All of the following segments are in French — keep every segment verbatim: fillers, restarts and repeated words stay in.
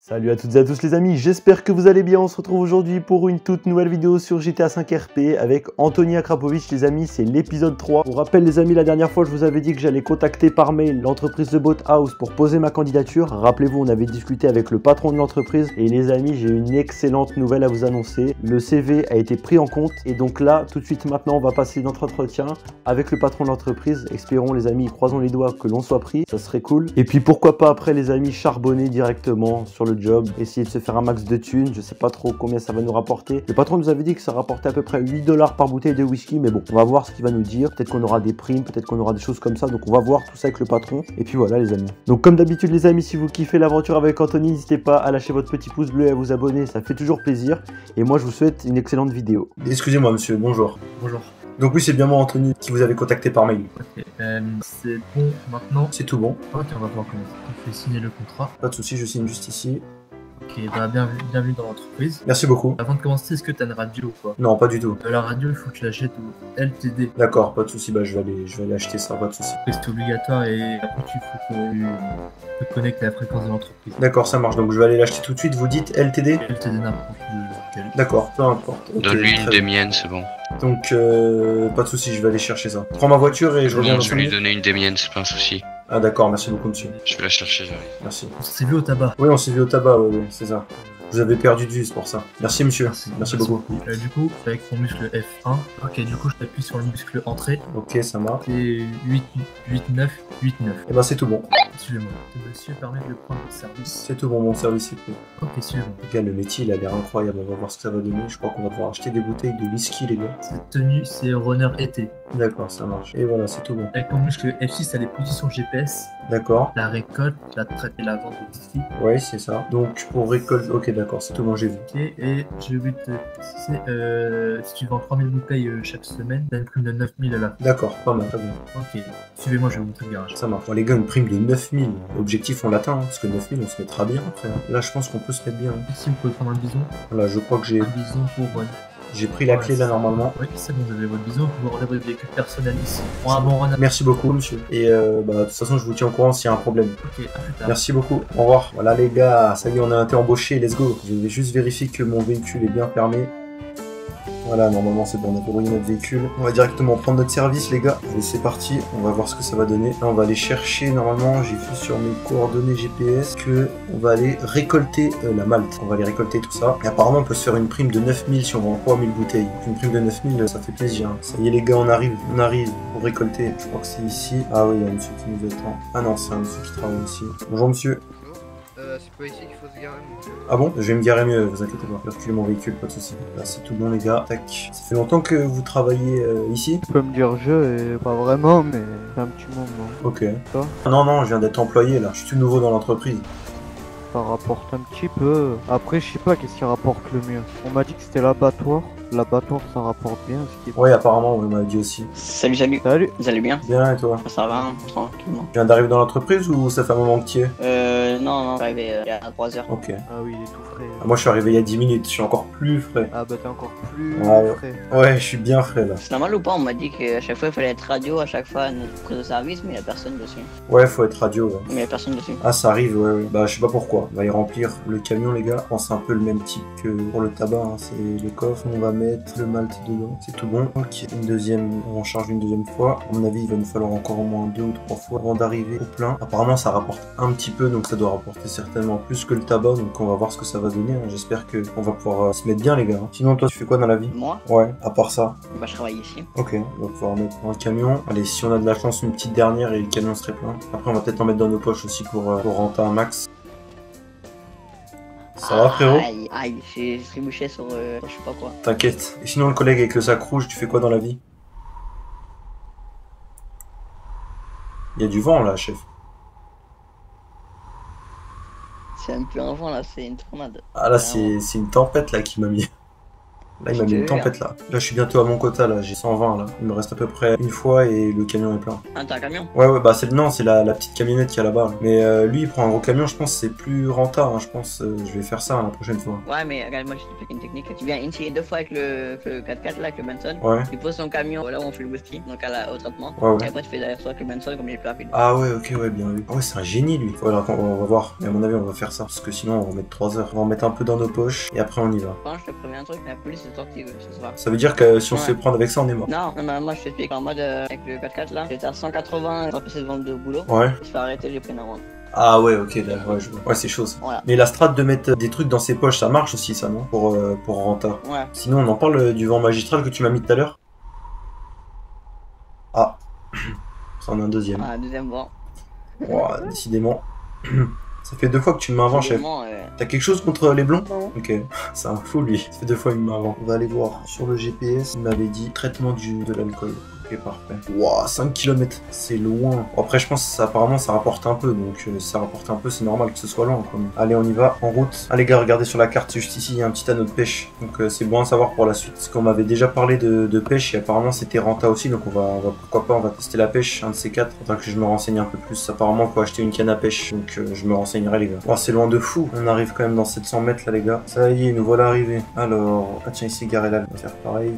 Salut à toutes et à tous les amis, j'espère que vous allez bien. On se retrouve aujourd'hui pour une toute nouvelle vidéo sur G T A cinq R P avec Anthony Akrapovic les amis, c'est l'épisode trois. Pour rappel les amis, la dernière fois je vous avais dit que j'allais contacter par mail l'entreprise de Boathouse pour poser ma candidature. Rappelez-vous, on avait discuté avec le patron de l'entreprise et les amis, j'ai une excellente nouvelle à vous annoncer. Le C V a été pris en compte et donc là, tout de suite maintenant, on va passer notre entretien avec le patron de l'entreprise. Espérons les amis, croisons les doigts que l'on soit pris, ça serait cool. Et puis pourquoi pas après les amis, charbonner directement sur le job, essayer de se faire un max de thunes, je sais pas trop combien ça va nous rapporter. Le patron nous avait dit que ça rapportait à peu près huit dollars par bouteille de whisky, mais bon, on va voir ce qu'il va nous dire. Peut-être qu'on aura des primes, peut-être qu'on aura des choses comme ça, donc on va voir tout ça avec le patron. Et puis voilà les amis. Donc comme d'habitude les amis, si vous kiffez l'aventure avec Anthony, n'hésitez pas à lâcher votre petit pouce bleu et à vous abonner, ça fait toujours plaisir. Et moi je vous souhaite une excellente vidéo. Excusez-moi monsieur, bonjour. Bonjour. Donc oui, c'est bien moi Anthony qui vous avez contacté par mail. Ok, euh, c'est bon maintenant. C'est tout bon. Ok, on va voir comment on fait signer le contrat. Pas de soucis, je signe juste ici. Ok, bah bienvenue, bienvenue dans l'entreprise. Merci beaucoup. Avant de commencer, est-ce que t'as une radio ou quoi? Non, pas du tout. euh, La radio, il faut que tu l'achètes au L T D. D'accord, pas de soucis, bah je vais aller, je vais aller acheter ça, pas de soucis. C'est obligatoire et après tu faut que tu te connectes à la fréquence de l'entreprise. D'accord, ça marche, donc je vais aller l'acheter tout de suite. Vous dites L T D? L T D n'importe lequel. D'accord, peu importe. Okay, donne-lui une très des bien. miennes, c'est bon. Donc euh, pas de soucis, je vais aller chercher ça. Je prends ma voiture et je reviens Non, dans je cinq vais lui minutes. donner une des miennes, c'est pas un souci. Ah d'accord, merci beaucoup monsieur. Je vais la chercher, j'arrive. Merci. On s'est vu au tabac. Oui, on s'est vu au tabac, oui, oui, c'est ça. Vous avez perdu de vue, c'est pour ça. Merci monsieur, merci, Merci beaucoup. Euh, du coup, avec ton muscle F un. Ok, du coup, je t'appuie sur le muscle entrée. Ok, ça marche. C'est huit, huit, neuf, huit, neuf. Et ben c'est tout bon. Suivez-moi. Ce monsieur permet de prendre le service. C'est tout bon, mon service est pris. Ok, suivez-moi. Les gars, le métier il a l'air incroyable, on va voir ce que ça va donner. Je crois qu'on va pouvoir acheter des bouteilles de whisky les gars. Cette tenue, c'est runner été. D'accord, ça marche. Et voilà, c'est tout bon. Avec ton muscle F six, t'as les positions G P S, D'accord. la récolte, la traite et la vente de whisky. Ouais, c'est ça. Donc pour récolte, ok d'accord, c'est tout bon, j'ai vu. Ok, et j'ai oublié de te préciser, euh, si tu vends trois mille bouteilles euh, chaque semaine, t'as une prime de neuf mille à la fin. D'accord, pas mal, très bien. Ok, suivez-moi, je vais vous montrer le garage. Ça marche. Bon, les gars, une prime de neuf mille. L'objectif, on l'atteint, hein, parce que neuf mille, on se mettra bien après. hein. Là, je pense qu'on peut se mettre bien. hein. Ici, vous pouvez prendre un bison. Voilà, je crois que j'ai Un bison pour... euh, j'ai pris la ouais, clé là c'est- normalement. Oui, c'est bon, vous avez votre bison, vous pouvez enlever votre véhicule personnel ici. Bon, un bon runner. Merci beaucoup, monsieur. Et euh, bah, de toute façon, je vous tiens au courant s'il y a un problème. Ok, à plus tard. Merci beaucoup. Au revoir. Voilà, les gars, ça y est, on a été embauché. Let's go. Je vais juste vérifier que mon véhicule est bien fermé. Voilà, normalement c'est bon, on a verrouillé notre véhicule. On va directement prendre notre service, les gars. Et c'est parti, on va voir ce que ça va donner. Là, on va aller chercher, normalement, j'ai vu sur mes coordonnées G P S que on va aller récolter euh, la malte. On va aller récolter tout ça. Et apparemment, on peut se faire une prime de neuf mille si on vend trois mille bouteilles. Une prime de neuf mille, ça fait plaisir. hein. Ça y est, les gars, on arrive. On arrive pour récolter. Je crois que c'est ici. Ah oui, il y a un monsieur qui nous attend. Ah non, c'est un monsieur qui travaille ici. Bonjour, monsieur. Euh, c'est pas ici qu'il faut se garer. Ah bon? Je vais me garer mieux, vous inquiétez pas. Je vais reculer mon véhicule, pas de soucis. Là, c'est tout bon, les gars. Tac. Ça fait longtemps que vous travaillez euh, ici? Tu peux me dire je, et pas vraiment, mais c'est un petit moment. Ok. Toi Non, non, je viens d'être employé là. Je suis tout nouveau dans l'entreprise. Ça rapporte un petit peu. Après, je sais pas qu'est-ce qui rapporte le mieux. On m'a dit que c'était l'abattoir. L'abattoir, ça rapporte bien. Ce qui est... Ouais, apparemment, on m'a dit aussi. Salut, salut. Salut. Vous allez bien? Bien, et toi? Ça va, hein, tranquillement. Tu viens d'arriver dans l'entreprise ou ça fait un moment que tu y es? Euh, non, non, j'arrivais euh, il y a trois heures. Ok. Ah oui, il est tout frais. Ah, moi, je suis arrivé il y a dix minutes. Je suis encore plus frais. Ah bah t'es encore plus Ouais. frais. Ouais, je suis bien frais là. C'est normal ou pas? On m'a dit qu'à chaque fois il fallait être radio, à chaque fois notre prise de service, mais il y a personne dessus. Ouais, faut être radio. Ouais. Mais il y a personne dessus. Ah, ça arrive, ouais, ouais. Bah, je sais pas pourquoi. On va y remplir le camion, les gars. Je pense que c'est un peu le même type que pour le tabac. Hein. C'est les coffres. On va mettre le malt dedans. C'est tout bon. Ok. Une deuxième, on en charge une deuxième fois. À mon avis, il va nous falloir encore au moins deux ou trois fois avant d'arriver au plein. Apparemment, ça rapporte un petit peu, donc ça doit rapporter certainement plus que le tabac. Donc, on va voir ce que ça va donner. hein. J'espère que on va pouvoir euh, se mettre bien, les gars. hein. Sinon, toi, tu fais quoi dans la vie? Moi, Ouais, à part ça. bah je travaille ici. Ok, on va pouvoir mettre dans le camion. Allez, si on a de la chance, une petite dernière et le camion serait plein. Après, on va peut-être en mettre dans nos poches aussi pour, euh, pour rentrer un max. Ça va, frérot? Aïe, aïe, j'ai trébuché sur euh, je sais pas quoi. T'inquiète. Et sinon, le collègue avec le sac rouge, tu fais quoi dans la vie? Il y a du vent là, chef. C'est un peu un vent là, c'est une tornade. Ah là, c'est c'est une tempête là qui m'a mis. Là, il m'a mis une tempête là. Là, je suis bientôt à mon quota là. J'ai cent vingt là. Il me reste à peu près une fois et le camion est plein. Ah, t'as un camion? Ouais, ouais, bah c'est non, c'est la, la petite camionnette qui est là-bas. Là. Mais euh, lui, il prend un gros camion. Je pense que c'est plus rentable. Hein. Je pense euh, je vais faire ça hein, la prochaine fois. Ouais, mais regarde, moi je t'explique une technique. Tu viens essayer deux fois avec le, le quatre-quatre là, avec le Benson. Ouais. Tu poses ton camion là où on fait le whisky, donc à la, au traitement. Ouais, ouais. Et après, tu fais derrière toi avec le Benson comme il est plus rapide. Ah ouais, ok, ouais, bien vu. Ah ouais, c'est un génie lui. Voilà, on, on va voir. Mais à mon avis, on va faire ça. Parce que sinon, on va mettre trois heures. On va en mettre un peu dans nos poches et après, on y va. Quand je te préviens un truc, la police est sortie euh, ce soir. Ça veut dire que si on Ouais. se fait prendre avec ça, on est mort. Non, non, mais moi je t'explique. En mode euh, avec le quatre-quatre là, j'étais à cent quatre-vingts, j'ai passé devant le boulot. Ouais. Je fais arrêter, j'ai pris une amende. Ah ouais, ok, là, ouais, je vois. Ouais, c'est chaud ça. Voilà. Mais la strat de mettre des trucs dans ses poches, ça marche aussi, ça, non? Pour, euh, pour Renta. Ouais. Sinon, on en parle euh, du vent magistral que tu m'as mis tout à l'heure? Ah. Ça en a un deuxième. Ah, deuxième vent. Ouah, décidément. Ça fait deux fois que tu me mets un vent, chef. Deuxièmement, euh, T'as quelque chose contre les blonds? Non. Ok, c'est un fou lui. Ça fait deux fois qu'il me met un vent. On va aller voir sur le G P S. Il m'avait dit traitement du, de l'alcool. Ok, parfait. Ouah, cinq kilomètres, c'est loin. Bon, après, je pense que ça, apparemment ça rapporte un peu. Donc, euh, ça rapporte un peu, c'est normal que ce soit loin. Quoi. Allez, on y va, en route. Ah, les gars, regardez sur la carte, juste ici, il y a un petit anneau de pêche. Donc, euh, c'est bon à savoir pour la suite. Parce qu'on m'avait déjà parlé de, de pêche et apparemment c'était Renta aussi. Donc, on va, on va, pourquoi pas, on va tester la pêche, un de ces quatre. Faudra que je me renseigne un peu plus. Apparemment, faut acheter une canne à pêche. Donc, euh, je me renseignerai, les gars. Oh, c'est loin de fou. On arrive quand même dans sept cents mètres là, les gars. Ça y est, nous voilà arrivés. Alors, ah tiens, ici, garé là, on va faire pareil.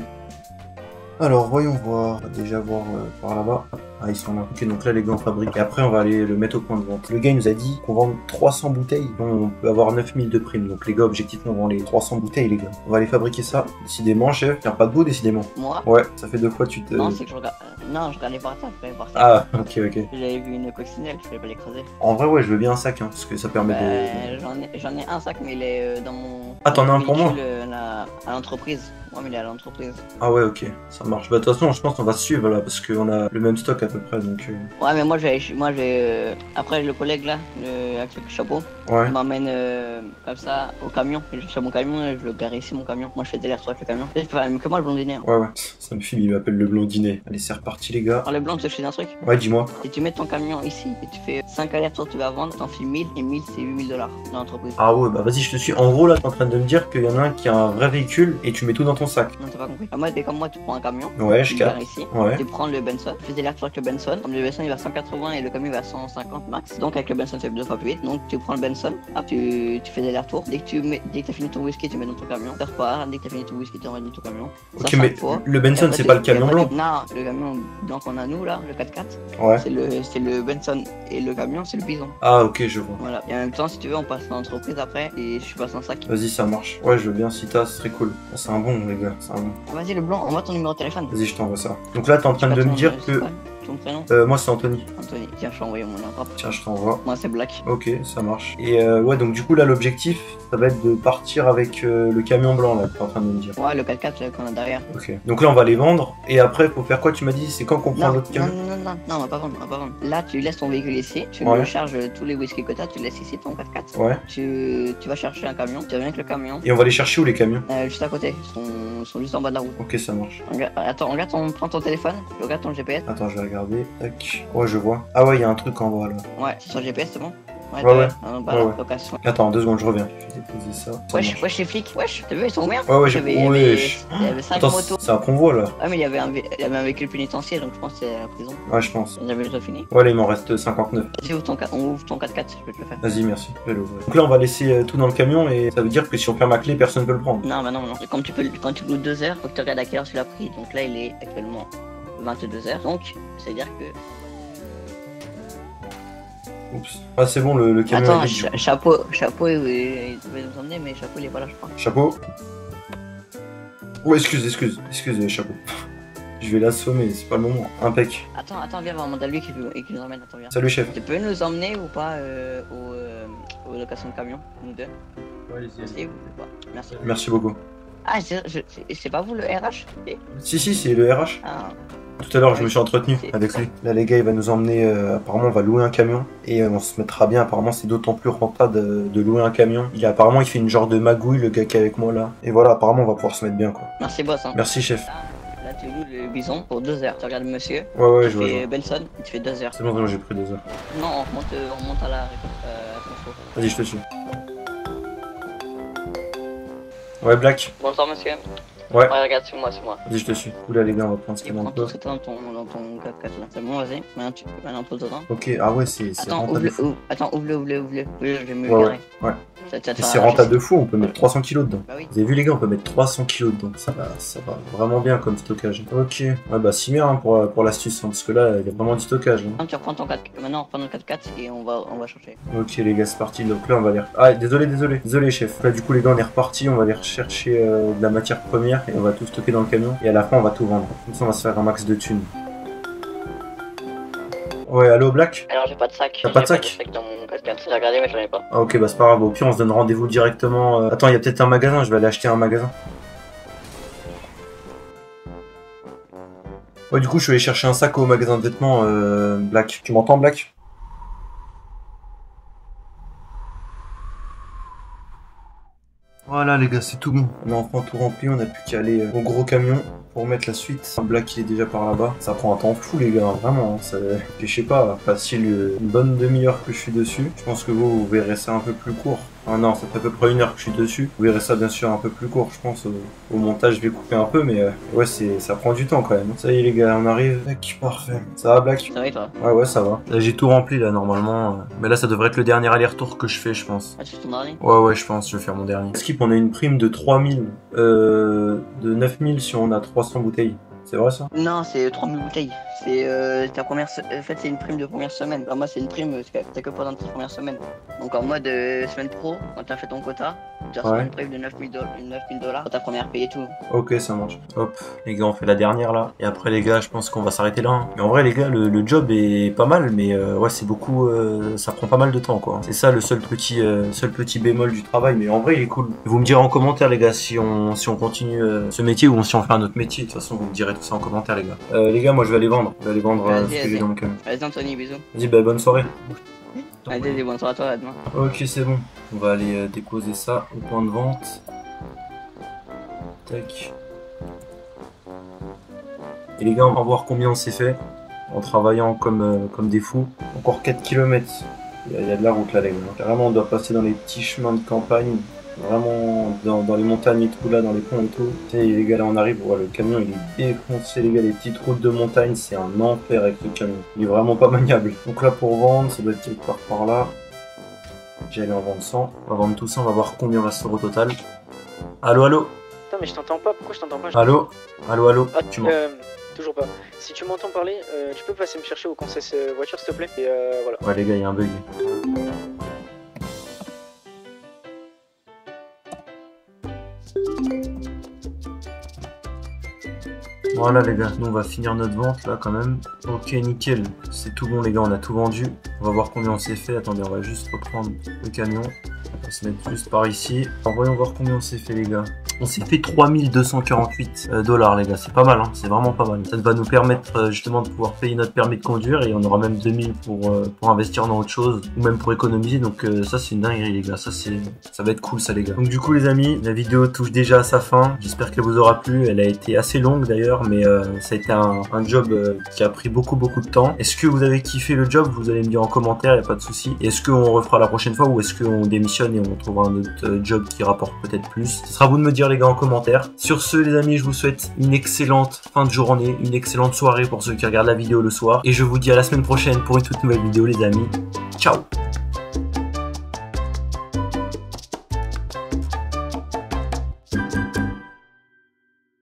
Alors, voyons voir. On va déjà voir euh, par là-bas. Ah, ils sont là. Ok, donc là, les gars, on fabrique. Et après, on va aller le mettre au point de vente. Le gars, il nous a dit qu'on vend trois cents bouteilles. On peut avoir neuf mille de primes. Donc, les gars, objectivement, on vend les trois cents bouteilles, les gars. On va aller fabriquer ça. Décidément, chef. Tiens, pas de beau, décidément. moi Ouais, ça fait deux fois que tu te... Non, c'est que je regarde. euh, Non, je regardais par terre, je regardais par terre. Ah, ok, ok. J'avais vu une coccinelle, je voulais pas l'écraser. En vrai, ouais, je veux bien un sac, hein, parce que ça permet de... Euh, j'en ai, j'en ai un sac, mais il est euh, dans mon. Ah, t'en as un pour moi? véhicule, euh, là, à l'entreprise. Moi, mais il est à l'entreprise. Ah ouais, ok, ça marche. Bah, de toute façon, je pense qu'on va se suivre, là, parce qu'on a le même stock à peu près, donc... euh, Ouais, mais moi, je vais. Moi, je vais euh, après, le collègue là, le, avec le chapeau, Ouais. il m'emmène euh, comme ça au camion. Je suis à mon camion et je le gare ici, mon camion. Moi, je fais des allers-retours avec le camion. Et je peux faire même que moi, le blondinet. Hein. Ouais, ouais. Ça me filme, il m'appelle le blondinet. Allez, c'est reparti, les gars. Alors, le blanc, je te fais un truc. Ouais, dis-moi. Si tu mets ton camion ici et tu fais cinq allers-retours, tu vas vendre, t'en fais mille et mille, c'est huit mille dollars dans l'entreprise. Ah ouais, bah vas-y, je te suis. En gros, là, t'es en train de me dire qu'il y en a un qui a un vrai véhicule et tu mets tout dans ton sac. Non, t'as pas compris. Ah, moi, t'es comme moi, tu prends un camion. Ouais, Tu je le gares capte. ici. Ouais. Tu prends le Benson, tu fais des allers-retours avec le Benson. Comme le Benson il va à cent quatre-vingts et le camion il va à cent cinquante max. Donc avec le Benson tu fais deux fois plus vite. Donc tu prends le Benson, hop, tu, tu fais des allers-retours. Dès que tu mets, dès que t'as fini ton whisky, tu mets dans ton camion. Tu repars, dès que t'as fini ton whisky, tu remets dans ton camion. Ça, Ok, cinq mais fois. le Et Benson, après, c'est tu- pas le et camion après, blanc. tu- Non, le camion blanc qu'on a nous là, le quatre-quatre, Ouais. c'est le, c'est le Benson et le camion c'est le bison. Ah, ok, je vois. Voilà. Et en même temps, si tu veux, on passe dans l'entreprise après et je passe un sac. Vas-y, ça marche. Ouais, je veux bien, si t'as, ce serait cool. Ah, c'est un bon, les gars, c'est un bon. Vas-y, le blanc, envoie ton numéro de téléphone. Vas-y, je t'envoie ça. Donc là, t'es en train Je sais de pas me ton- dire je sais que... pas Ton prénom Euh, moi, c'est Anthony. Anthony. Tiens, je vais envoyer mon nom propre. Tiens, je t'envoie. Moi, c'est Black. Ok, ça marche. Et euh, ouais, donc du coup, là, l'objectif, ça va être de partir avec euh, le camion blanc, là, que t'es en train de me dire. Ouais, le quatre-quatre là, qu'on a derrière. Ok. Donc là, on va les vendre. Et après, faut faire quoi? Tu m'as dit, c'est quand qu'on prend Non, notre non, camion? non, non, non, non, on va pas vendre, on va pas vendre. Là, tu laisses ton véhicule ici, tu Ouais. le charges euh, tous les whisky que t'as, tu le laisses ici, ton quatre-quatre. Ouais. Tu, tu vas chercher un camion, tu reviens avec le camion, Et on va les chercher où, les camions? euh, juste à côté, ils sont, ils sont juste en bas de la route. Ok, ça marche. Regarde, attends, regarde ton, prends ton téléphone, regarde ton G P S. Attends, je vais regarder. Tac. Ouais, je vois. Ah ouais, il y a un truc en bas, là. Ouais, c'est sur G P S, c'est bon? Ouais, t'as- ouais. En bas, Ouais, là, ouais. location. Attends, deux secondes, je reviens. Je vais déposer ça. Ça Wesh, marche. wesh, les flics, wesh, t'as vu, ils sont ouverts? Ouais, ouais, Il y j'ai... avait- il y avait- Wesh. Il y avait cinq Attends, motos. c'est un convoi, là. Ah, mais il y avait un, vé- il y avait un véhicule pénitentiaire, donc je pense que c'est la prison. Ouais, je pense. Ils avaient déjà fini. Ouais, là, il m'en reste cinquante-neuf. Vas-y, ouvre ton, ca- on ouvre ton quatre-quatre, je peux te le faire. Vas-y, merci. Je vais l'ouvrir. Donc là, on va laisser euh, tout dans le camion et ça veut dire que si on perd ma clé, personne ne peut le prendre. Non, bah non, non. Comme tu peux, quand tu loues deux heures, faut que tu regardes à quelle heure tu l'as pris. Donc là, il est actuellement vingt-deux heures. Donc, c'est-à-dire que. Oups. Ah, c'est bon, le, le camion Attends, est vide, du cha- coup. chapeau, chapeau, il, il devait nous emmener, mais chapeau, il est pas là, je crois. Chapeau. Ouais, excuse, excuse. Excuse, euh, chapeau. Je vais l'assommer, c'est pas le moment. Impec. Attends, attends, viens voir mon lui qui, veut- qui nous emmène. Attends, viens. Salut, chef. Tu peux nous emmener ou pas euh, au, euh, aux locations de camion, nous deux? Ouais, allez-y, Merci allez-y. ou pas? Merci. Merci beaucoup. Ah, c'est je- c'est- c'est pas vous le R H? Eh Si, si, c'est le R H. Ah, Tout à l'heure, je me suis entretenu C'est- avec lui. Là, les gars, il va nous emmener. euh, apparemment, on va louer un camion et euh, on se mettra bien. Apparemment, c'est d'autant plus rentable de, de louer un camion. Il a, apparemment, il fait une genre de magouille, le gars qui est avec moi là. Et voilà, apparemment, on va pouvoir se mettre bien quoi. merci, boss. Hein. Merci, chef. Là, là, tu loues le bison pour deux heures. Tu regardes monsieur, Ouais, ouais, tu je vois. je fais vois. Benson, tu fais deux heures. C'est bon, c'est bon, j'ai pris deux heures. Non, on remonte, on remonte à la euh, à ton show. Vas-y, je te suis. Ouais, Black. Bonsoir, monsieur. Ouais. Ouais, regarde, c'est moi, c'est moi. Vas-y, je te suis. Oula, les gars, on va prendre ce qu'il Tu y a prends dans tout le ce que t'as dans ton, dans ton quatre quatre là. C'est bon, vas-y. Maintenant, tu maintenant, pose dedans. Ok, ah ouais, c'est c'est Attends, rentable. ouvre-le, ouvre, attends, ouvre-le, ouvre-le, ouvre-le. Ouvre-le, je vais me Ouais, garer. ouais. Ça, ça te Et fera c'est arracher. rentable de fou, on peut mettre trois cents kilos dedans. Bah oui. Vous avez vu les gars, on peut mettre trois cents kilos dedans. Ça va, ça va vraiment bien comme stockage. Ok. Ouais bah si bien hein, pour, pour l'astuce, hein, parce que là, il y a vraiment du stockage. Hein. Maintenant, tu reprends ton quatre quatre. Maintenant, on reprend notre quatre quatre et on va, on va changer. Ok les gars, c'est parti. Donc là, on va aller... Ah, désolé, désolé. Désolé, chef. Là, du coup, les gars, on est reparti. On va aller rechercher euh, de la matière première et on va tout stocker dans le camion. Et à la fin, on va tout vendre. Comme ça, on va se faire un max de thunes. Ouais, allô, Black? Alors, j'ai pas de sac. T'as pas de J'ai sac dans mon quatre quatre. J'ai regardé, mais j'en ai pas. Ah ok, bah c'est pas grave. Au pire, on se donne rendez-vous directement. euh, Attends, il y a peut-être un magasin. Je vais aller acheter un magasin. Ouais, du coup, je suis allé chercher un sac au magasin de vêtements, euh, Black. Tu m'entends, Black? Voilà, les gars, c'est tout bon. On a enfin tout rempli. On a plus qu'à aller euh, au gros camion pour mettre la suite. Black, il est déjà par là-bas. Ça prend un temps fou, les gars, vraiment. Hein. Ça... Je sais pas, facile euh, une bonne demi-heure que je suis dessus. Je pense que vous, vous verrez ça un peu plus court. Ah non, ça fait à peu près une heure que je suis dessus. Vous verrez ça bien sûr un peu plus court, je pense. Au, au montage, je vais couper un peu, mais euh, ouais, c'est, ça prend du temps quand même. Ça y est, les gars, on arrive. Black, parfait. Ça va, Black? Ça va et toi? Ouais, ouais, ça va. Là, j'ai tout rempli là, normalement. euh. Mais là, ça devrait être le dernier aller-retour que je fais, je pense. Ah, tu fais ton dernier? Ouais, ouais, je pense, je vais faire mon dernier. Skip, on a une prime de trois mille, euh, de neuf mille si on a trois cents bouteilles. C'est vrai ça? Non, c'est trois mille bouteilles. C'est euh, ta première. se- En fait, c'est une prime de première semaine. Alors, moi, c'est une prime, euh, c'est que- t'as que pendant tes premières semaines. Donc, en mode euh, semaine pro, quand t'as fait ton quota, tu reçois Ouais. une prime de neuf mille dollars pour ta première paye et tout. Ok, ça marche. Hop, les gars, on fait la dernière là. Et après, les gars, je pense qu'on va s'arrêter là. hein. Mais en vrai, les gars, le, le job est pas mal, mais euh, ouais, c'est beaucoup. euh, ça prend pas mal de temps, quoi. C'est ça le seul petit, euh, seul petit bémol du travail. Mais en vrai, il est cool. Vous me direz en commentaire, les gars, si on, si on continue euh, ce métier ou si on fait un autre métier. De toute façon, vous me direz tout ça en commentaire, les gars. Euh, les gars, moi, je vais aller vendre. Je vais aller vendre euh, Vas-y, ce que vas-y. j'ai dans le camion. Vas-y, Anthony, bisous. Vas-y, bah, bonne soirée. Allez, des bonnes soirées à toi, à demain. Ok, c'est bon. On va aller euh, déposer ça au point de vente. Tac. Et les gars, on va voir combien on s'est fait en travaillant comme, euh, comme des fous. Encore quatre kilomètres. Il y, a- il y a de la route là, les gars. Carrément, on doit passer dans les petits chemins de campagne. Vraiment dans, dans les montagnes et tout, là, dans les ponts et tout. Tu sais, les gars, là, on arrive. Ouais, le camion, il est défoncé, les gars. Les petites routes de montagne, c'est un enfer avec le camion. Il est vraiment pas maniable. Donc là, pour vendre, ça doit être quelque part par là. J'ai allé en vendre cent. On va vendre tout ça, on va voir combien va se faire au total. Allô, allô? Putain, mais je t'entends pas, pourquoi je t'entends pas? Allô? Allô, allô? Ah, Tu m'entends? euh, toujours pas. Si tu m'entends parler, euh, tu peux passer me chercher au conseil euh, voiture, s'il te plaît? Et euh, voilà. Ouais, les gars, il y a un bug. Voilà les gars, nous on va finir notre vente là quand même. Ok, nickel, c'est tout bon les gars, on a tout vendu. On va voir combien on s'est fait. Attendez, on va juste reprendre le camion. On va se mettre juste par ici. Alors voyons voir combien on s'est fait les gars. On s'est fait trois mille deux cent quarante-huit dollars les gars, c'est pas mal, hein, c'est vraiment pas mal. Ça va nous permettre euh, justement de pouvoir payer notre permis de conduire et on aura même deux mille pour, euh, pour investir dans autre chose ou même pour économiser. Donc euh, ça c'est une dinguerie les gars, ça c'est ça va être cool ça les gars. Donc du coup les amis, la vidéo touche déjà à sa fin. J'espère qu'elle vous aura plu. Elle a été assez longue d'ailleurs, mais euh, ça a été un, un job euh, qui a pris beaucoup beaucoup de temps. Est-ce que vous avez kiffé le job? Vous allez me dire en commentaire, y a pas de souci. Est-ce qu'on refera la prochaine fois ou est-ce qu'on démissionne et on trouvera un autre euh, job qui rapporte peut-être plus? Ce sera à vous de me dire les gars en commentaire. Sur ce les amis, je vous souhaite une excellente fin de journée, une excellente soirée pour ceux qui regardent la vidéo le soir et je vous dis à la semaine prochaine pour une toute nouvelle vidéo les amis. Ciao.